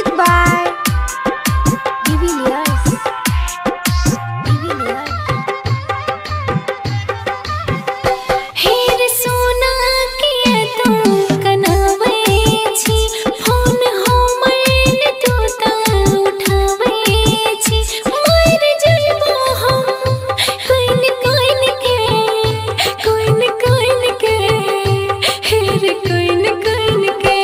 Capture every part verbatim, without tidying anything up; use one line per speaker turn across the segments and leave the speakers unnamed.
Music by Divilliers. Divilliers. हेर सोना किया तू कनावे छी, फोन हो मैन तू ता उठावे छी। मर जइबो हम कोइन कोइन के, कोइन कोइन के, हेर कोइन कोइन के।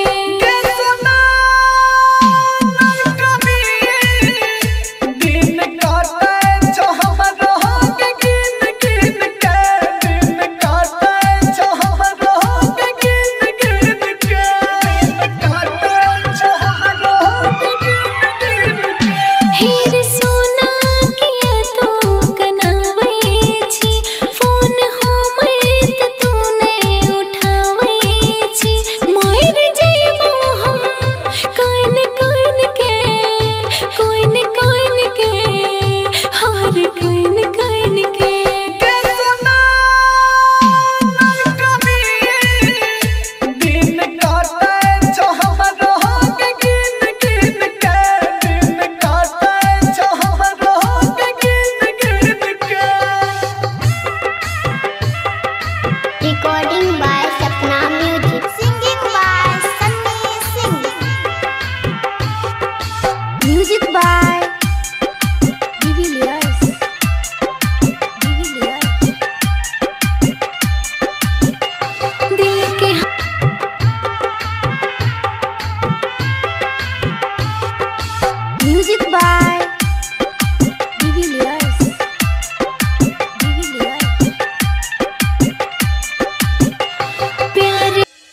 हेर सोना किया तू कनावे छी, फोन हो मैन तू ने उठावे छी। मर जइबो हम कोइन कोइन के, कोइन कोइन के, हार कोइन कोइन के। Recording by Sapna Music. Singing by Sunny Singh. Music by Divilliers. Divilliers. दिल के Music by Divilliers. Divilliers. प्यार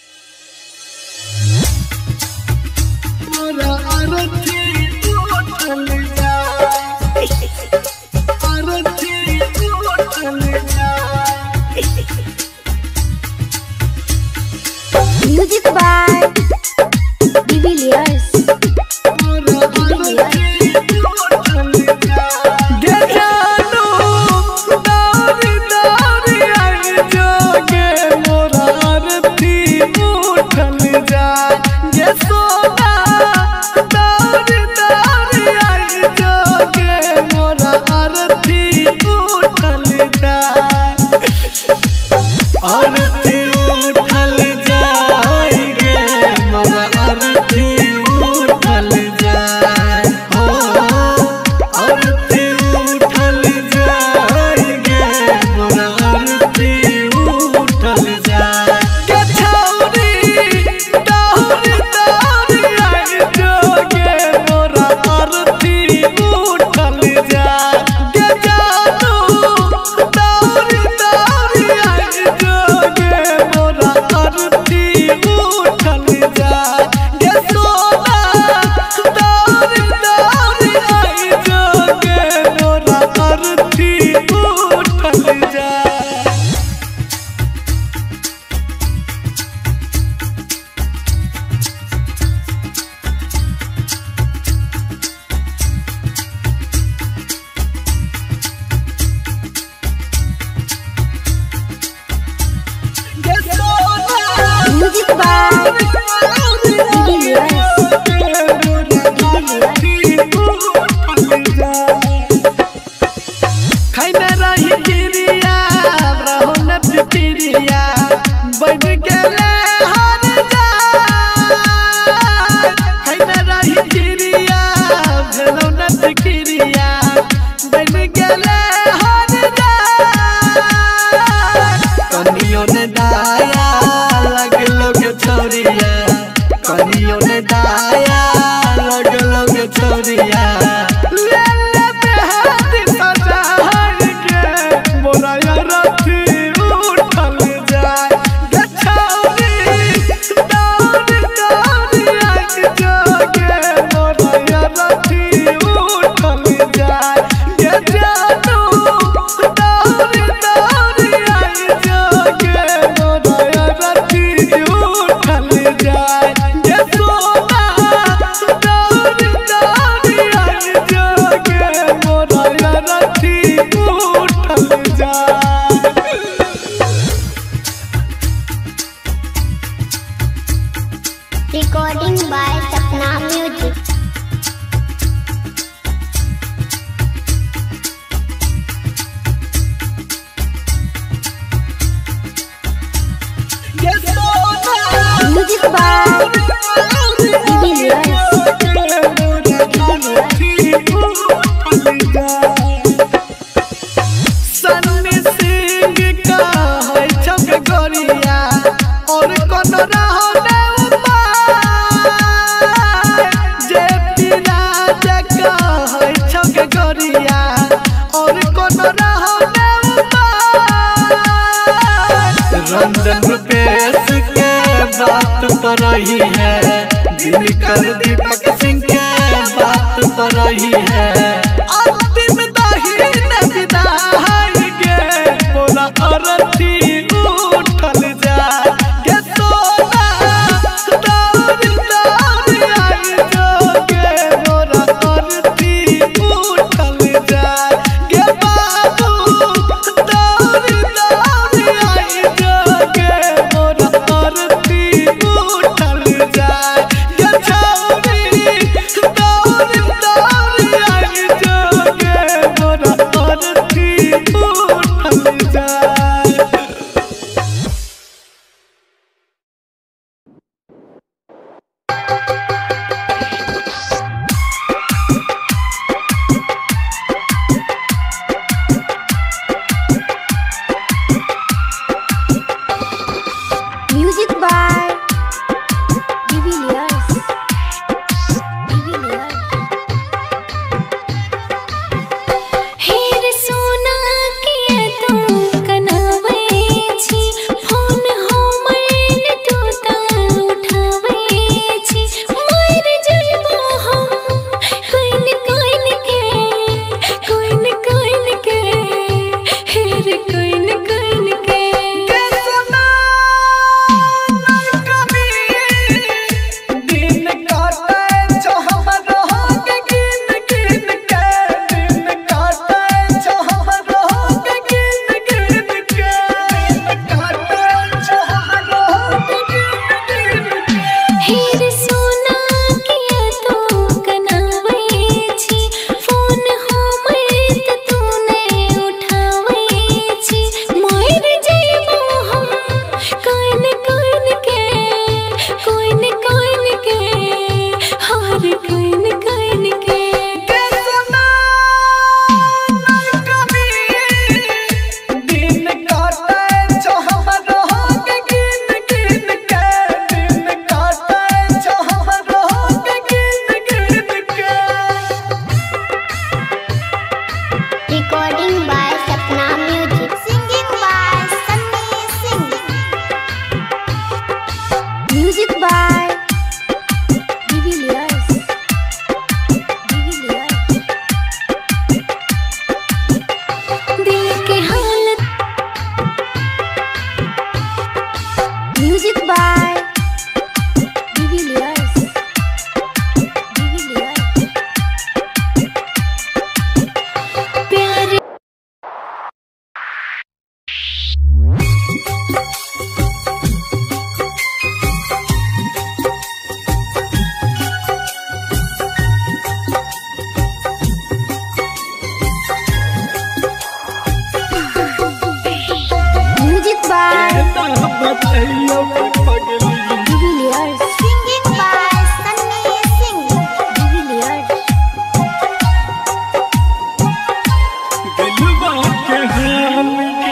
Music by Divilliers.
सोना रही है, दिनकर दीपक सिंह के बात पर रही है। अंतिम दाही न विदाई गे बोला अरथी उठल जा के सोना दौड़ दौड़ आई जोगे मोरा अरथी उठल जा के बाबू दौड़ दौड़ आई जोगे मोरा अरथी उठल जा के छौरी दौड़ दौड़ आई जोगे मोरा अरथी उठल जा।
Music by Divilliers. Divilliers. हेर सोना किया तू कनावे छी, फोन हमर टूटा उठावे छी। मर जइबो हम कोइन कोइन के, कोइन कोइन के, हेर कोइन कोइन के।
दिन काटे छो हमरो के गिन गिन के, दिन काटे छो हमरो के गिन गिन के, दिन काटे छो हमरो के गिन गिन के।
हेर सोना किया तू कनावे छी, फोन हमर त तू नहीं उठावे छी। मर जइबो हम कोइन कोइन के, कोइन कोइन के, हर कोइन कोइन के।
दिन काटे छो हमरो के गिन गिन के, दिन काटे छो हमरो के गिन गिन के।
Recording by Sapna Music. Singing by Sunny Singh. Music by Divilliers. Divilliers. दिल के हालत। Music by Divilliers. Divilliers. प्यार Music by
बताइयो पगली
Divilliers. Singing by Sunny Singh. Divilliers.
दिलवा के हाल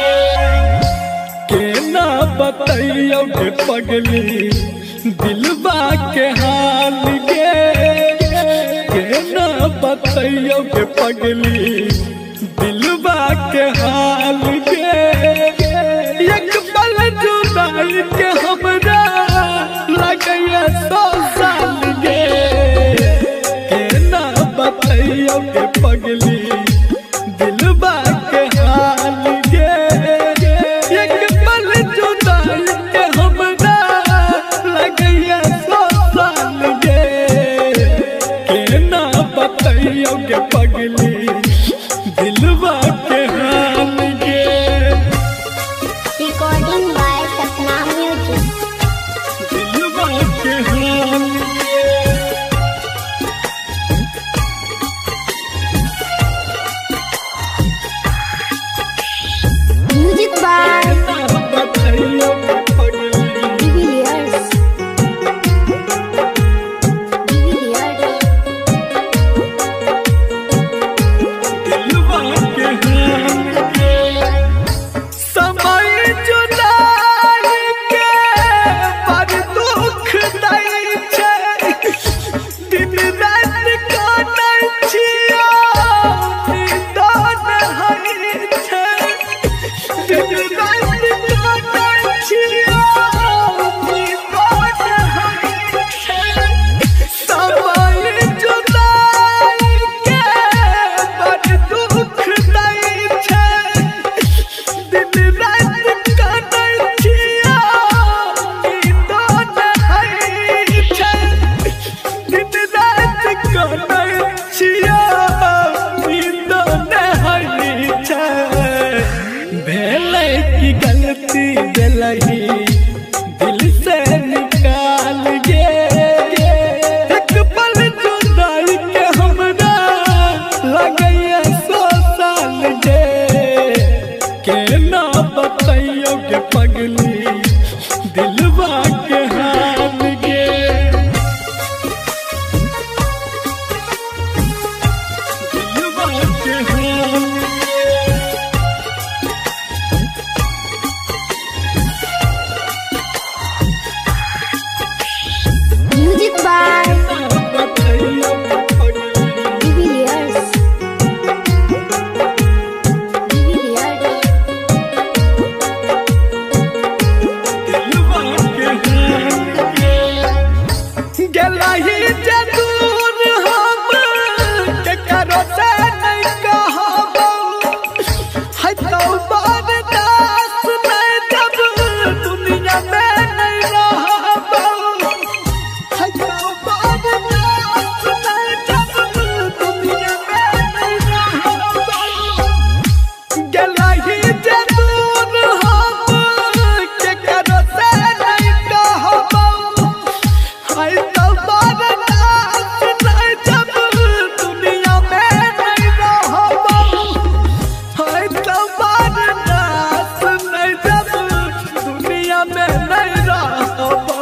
के के ना बताइयो के पगली, दिलवा के हाल के के ना बताइयो के पगली, दिलवा के हाल के। एक पल जुदाई के हमरा लगैया सौ साल गे के ना बताइयो के पगली, दिलवा के हाल गे। एक पल जुदाई के हमरा लगैया सौ साल गे के ना बताइयो के पगली, दिलवा के हाल गे।
Recording by Sapna Music.
दिलवा के हाल गे।
Music by
बताइयो के पगली
Divilliers. Divilliers.
कनै छिया नींद नहीं छै भेलै की गलती देलही दिल से निकाल गे एक पल जुदाई के हमरा लगैया सौ साल गे केना बतैयो गे पगली दिलवा के हाल गे दिलवा के हाल
Music by Divilliers.
गेलही जरूर हम के करो से नहीं कहबो है तो बर्दाश्त नहीं जब दुनिया में नहीं रहबो है तो बर्दाश्त नहीं जब दुनिया में नहीं रहबो गेलही जरूर हम के करो से नहीं कहबो है तो बर्दाश्त नहीं जब दुनिया में नहीं रहबो है तो बर्दाश्त नहीं जब दुनिया में नहीं रहबो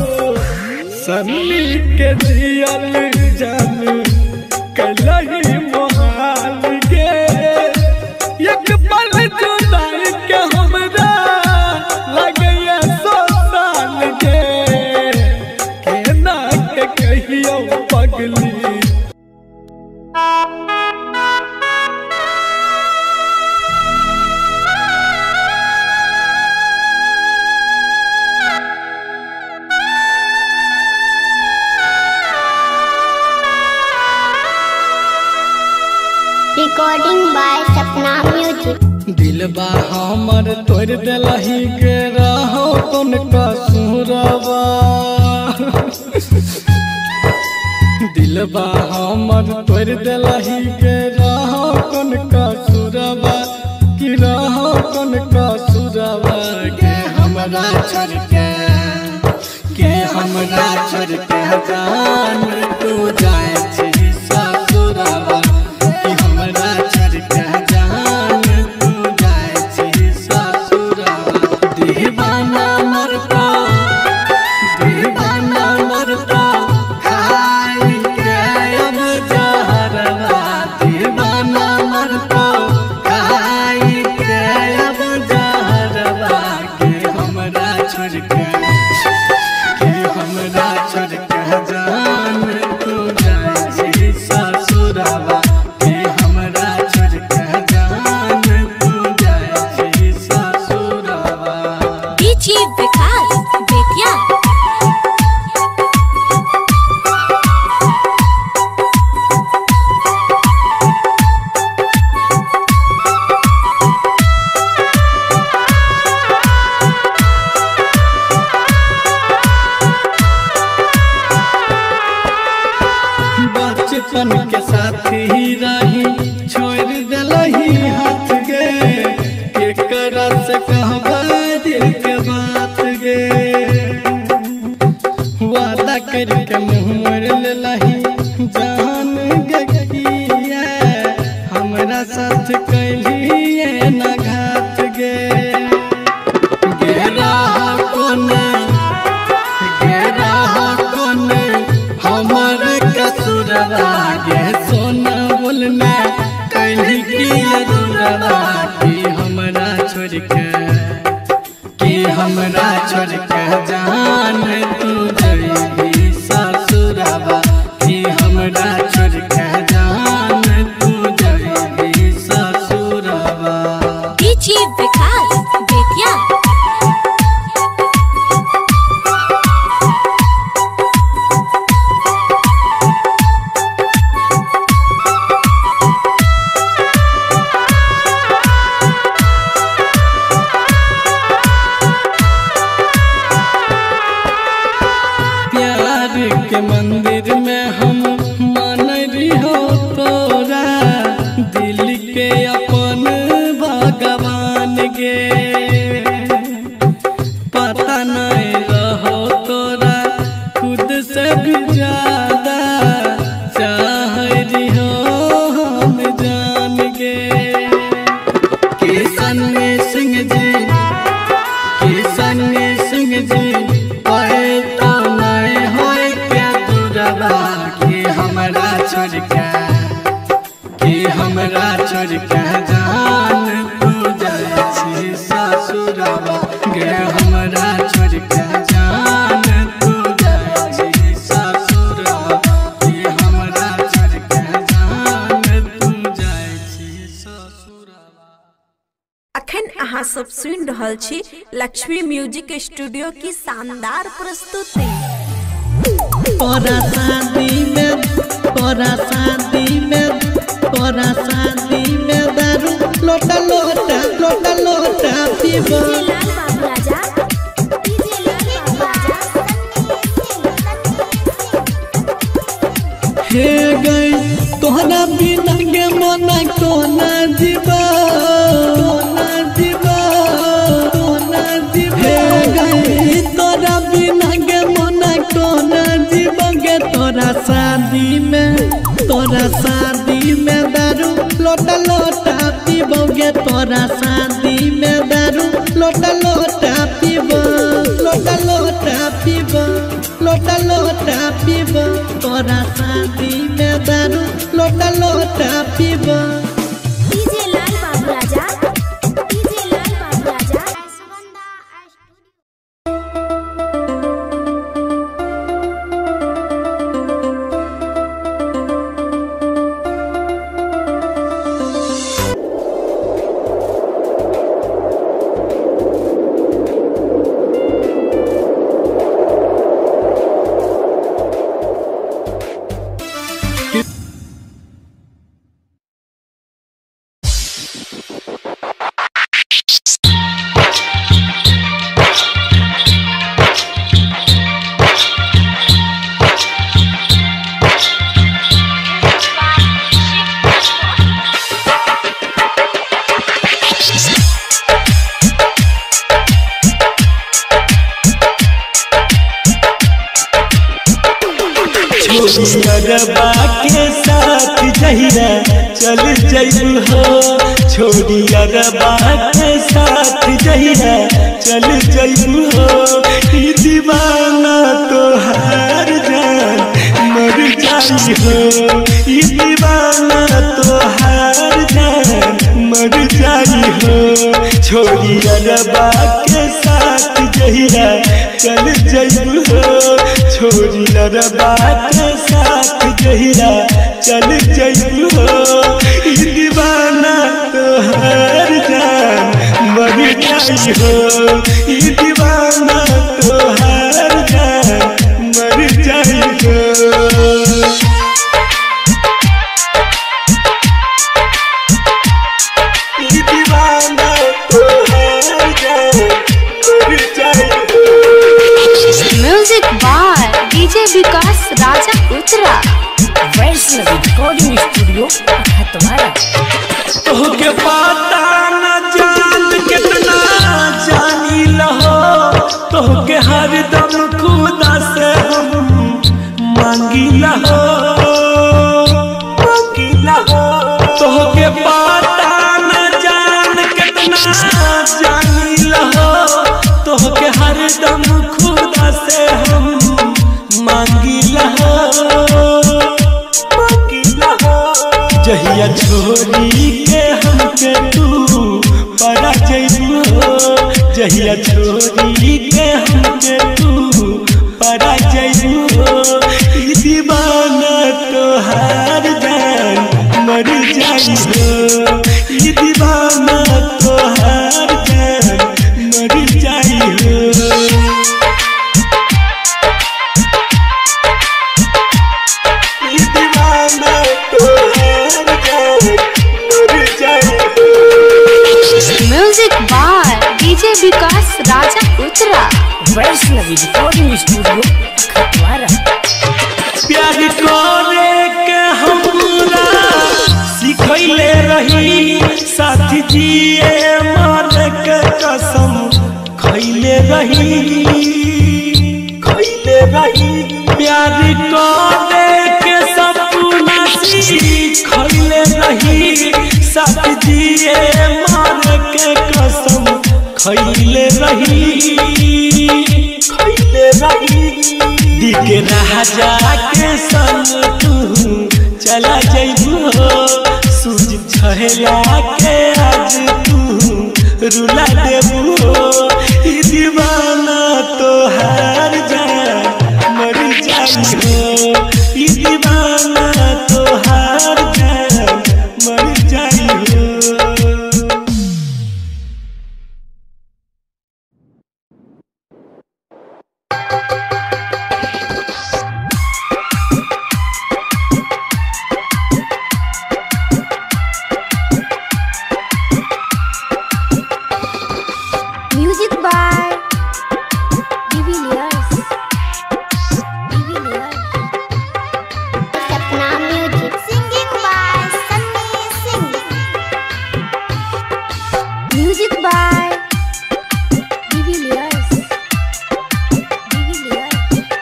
सन्नी के जियल जान कलही मोहाल गे एक पल जुदाई के हमरा लगैया सौ साल गे केना के कहियो पगली
Recording by Sapna Music.
दिलबा हमर तोड़ देलही के रहो कोन कसूरवा दिलबा हमर तोड़ देलही के रहो कोन कसूरवा कि रहो कोन कसूरवा के हमरा छोड़ के के हमरा छोड़ के जान तू जाए छी ससुरवा कि हमरा छोड़ के जान तू जाए छी ससुरवा दीवाना मरता दीवाना मरता खाई के अब जहरवा दीवाना मरता खाई के अब जहरवा के हमरा छोड़ के के हमरा छोड़ के जान तू जाए छी ससुरवा के हमरा छोड़ के जान तू जाए छी ससुरवा
डीजे विकास बेतिया
बचपन के साथी रही छोड़ देलही हाथ गे केकरा से कहबा दिल के बात गे वादा करके मुँह मोड़ लेलही जान गे किया हमरा साथ कैलिए न घात गे गेरा कोने गेरा कोने हमर कसूरवा गे सोना बोलना कैली की अधूरवा कि हमरा छोड़ के कि हमरा छोड़ के जान तू जइबी ससुरवा कि हमरा छोड़ के जान तू जइबी ससुरवा
डीजे विकास बेतिया
के मंदिर में हम मान छोड़ के कि हमरा छोड़ के जान तू जाए छी ससुरवा गे हमरा छोड़ के जान तू जाए छी ससुरवा कि हमरा छोड़ के जान तू जाए छी ससुरवा।
अखन अहाँ सब सुन रहल छी लक्ष्मी म्यूजिक स्टूडियो की शानदार प्रस्तुति।
तोरा शादी में तोरा शादी में तोरा शादी में दारू लोटा लोटा लोटा लोटा पीबो हे गई तोहरा बिना के मना कोना जीवा कोना जीवा कोना जीवा हे गई तोरा बिना के मना कोना जीवा गे तोरा शादी में तोरा शादी में दारू लोटा लोटा पीबोगे तोरा शादी में दारू लोटा लोटा पीबो लोटा लोटा पीबो लोटा लोटा पीबो तोरा शादी में दारू लोटा लोटा पीबो।
डीजे लाल बाबू राजा डीजे लाल बाबू राजा
छोड़ियरबा के साथ जहिरा चल जइबू हो छोड़ियरबा के साथ जहिरा चल जइबू हो ई दीवाना तोहार जान मर जाई हो ई दीवाना तोहार जान मर जाई हो छोड़ियरबा के साथ जहिरा चल जइबू हो छोड़ियरबा के साथ जहिरा चल जइबू हो ई दीवाना तोहार जान मर जाई हो ई दीवाना तोहार जान मर जाई हो।
Music by DJ Vikas Raja Uttara
Vaishnavi recording studio Khatwara.
तोहके पता न जान कितना जानी लहो तोहके हरदम खुदा से हम मांगी लहो मांगी लहो तोहके पता न जान कितना जानी लहो तोहके हरदम खुदा से हम मांगी लहो मांगी लहो जहिया छोड़ी के हमके तू परा जइबू हो जहिया छोड़ी के हमके तू परा जइबू हो ई दीवाना तोहार जान मर जाई हो ई दीवाना तोहार जान मर जाई हो।
Music by DJ Vikas Raja Uttara
Vaishnavi recording studio Khatwara.
प्यार करे के हमरा सिखैले रही साथ जिए मर के कसम खैले रही खैले रही प्यार करे के सपना सिखैले रही साथ जिए मर के कसम खैले रही खैले रही दिखे राजा के संग तू चला जइबू हो सूझ छहला के आज तू रुला देबू हो ई दीवाना तोहार जान मर जाई हो ई दीवाना तोहार जान मर जाई हो।
Music by Divilliers. Divilliers. Sapna Music. Singing by Sunny Singh. Music by Divilliers. Divilliers.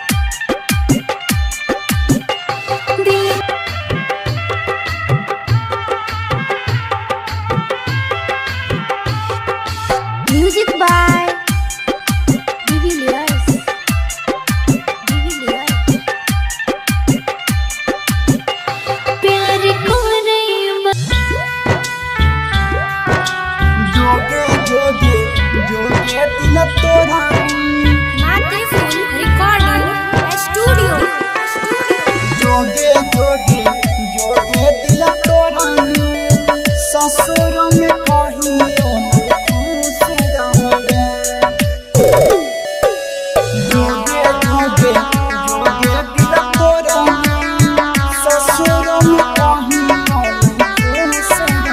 Music by Divilliers. Divilliers. प्यार को नहीं
जोगे जोगे जोगे दिल तोरा
माते फुल रिकॉर्डिंग स्टूडियो
जोगे जोगे जोगे दिल तोरा ससुर में कहियो खुश रहोगे जोगे जोगे जोगे दिल तोरा ससुर में कहियो खुश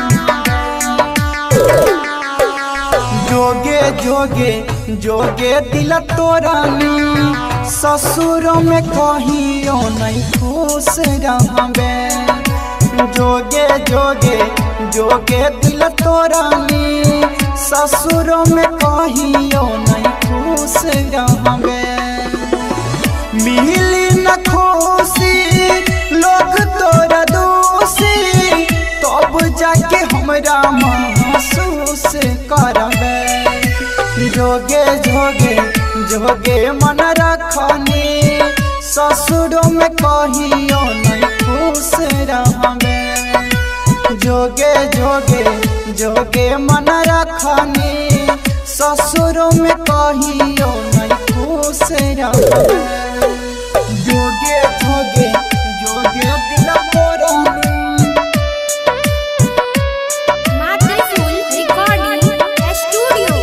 रहोगे जोगे जोगे जोगे दिल तोरा ससुर में कहियो नहीं खुश रहबे जोगे जोगे जोगे दिल तोरा ससुर में कहियो नहीं खुश रहबे मिली न खुशी लोग तोरा दोषी तब जाके हमरा महसूस करबे जोगे जोगे जोगे मन रखनी ससुर में कहियो नहीं खुश रहबे जोगे जोगे जोगे मन रखनी ससुर में कहियो नहीं खुश रहबे जोगे जोगे जोगे दिल तोरा
माते फुल रिकॉर्डिंग स्टूडियो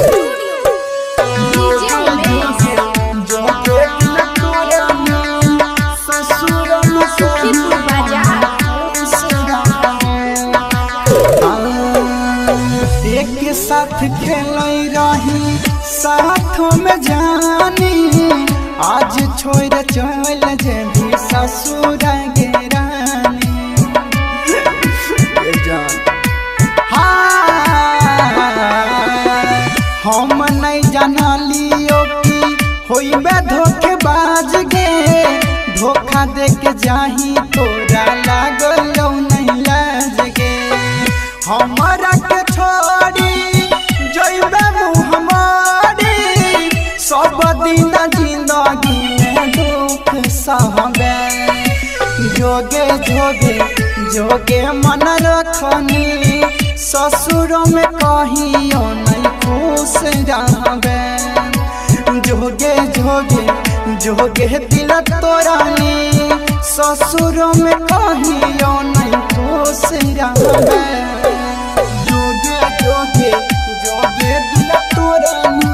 जोगे दिल तोरा ससुर में
सुखीपुर बाजार
एक साथ खेल रही साथ में जानी आज छोड़ चल जेबी ससुर गेरानी हम नहीं जाना लियो कि होइबे धोखेबाज गे धोखा दे के जाही तोरा लागलो नहीं लाज गे हमरा के छोड़ी जइबे मुँह हमारी सब दिन जिंदगी में दुख सहबे जोगे जोगे जोगे मन रखनी ससुर में कहियो नहीं खुश रहबे जोगे जोगे जोगे दिल तोरानी ससुर में कहियो नहीं खुश रहबे जोगे जोगे जोगे दिल तोरानी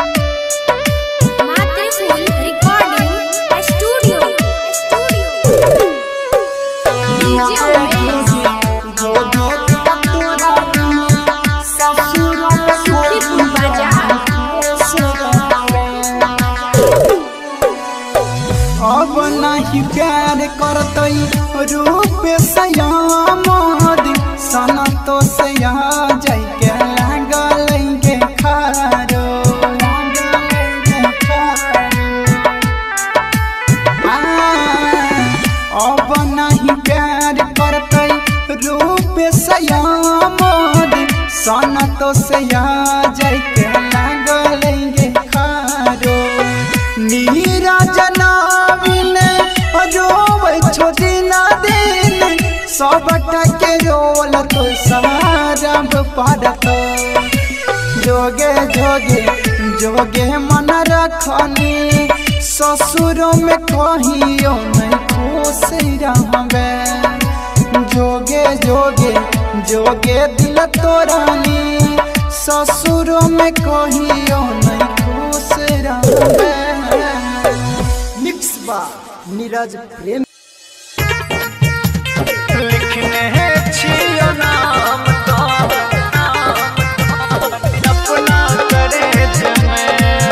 माते full recording studio DJ Umesh
जोगे दिल तोरानी ससुर में
सुखीपुर बाजार
अब नहीं प्यार करतई रूप सयामद सना तो से आ जाई के लागल के खारो अब नहीं प्यार करतई रूप सयामद सना तो से आ जाई के लागल के खारो नीरा जना रोवे छोड़ी ना दिन
सबटा के रोल तो सारब पड़त जोगे जोगे जोगे मन रखनी ससुरों में कहियो नहीं खुश रहबे जोगे जोगे जोगे दिल तोरानी ससुरों में कहियो नहीं खुश रहबे। मिक्स बा नीरज प्रेम लिखने छियो नाम तो अपना करे जमे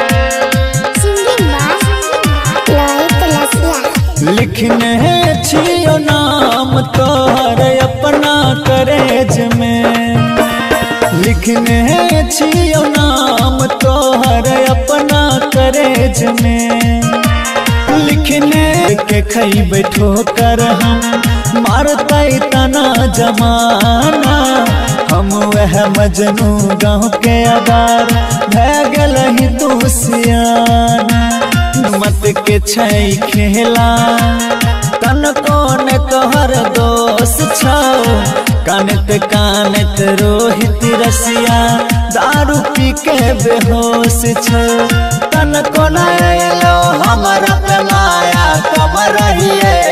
लिखने छियो नाम तोहर अपना करेज में लिखने छियो नाम तोहर अपना करेज में लिखने के खई बैठो कर हम मारता तना जमाना हम वह मजनू गाँव के आगार भै गल ही तू सियाना मत के छई खेला तन कौन तोहर दोस्त छाओ कानत कानत रोहित रसिया दारू पी के बेहोश छो तन को लो हमारा पे माया कमर रहिए